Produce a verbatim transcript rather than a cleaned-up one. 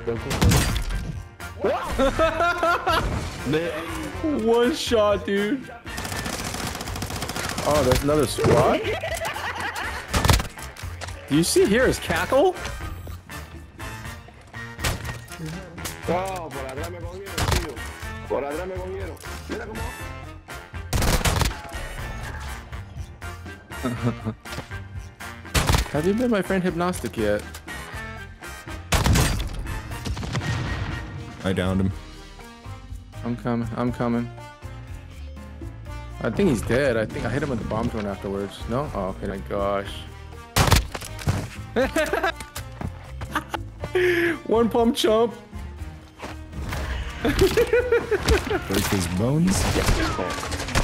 One shot, dude. Oh, there's another squad? Do you see here his cackle? Oh, por atrás me cogieron, tío. Por atrás me cogieron. Mira cómo. Have you been my friend Hypnostic yet? I downed him. I'm coming, I'm coming. I think he's dead. I think I hit him with the bomb thrown afterwards. No? Oh, okay, my gosh. One pump chump. Break his bones. Ya,